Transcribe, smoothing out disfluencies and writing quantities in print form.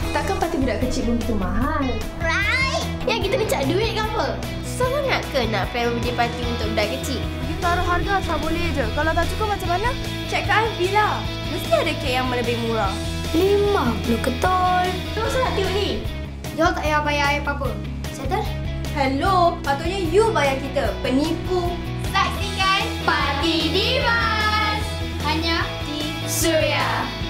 Takkan parti budak kecil pun begitu mahal. Right. Yang kita ni cak duit ke apa? Susah sangat ke nak plan birthday party untuk budak kecil? Kita taruh harga asal boleh je. Kalau tak cukup macam mana? Cek ke Alfi lah. Mesti ada kek yang lebih murah. 50 ketol. Tak usah nak tiup ni. Jom tak payah bayar apa-apa. Settle? Hello, patutnya you bayar kita. Penipu. Saksikan Party Divas hanya di Suria.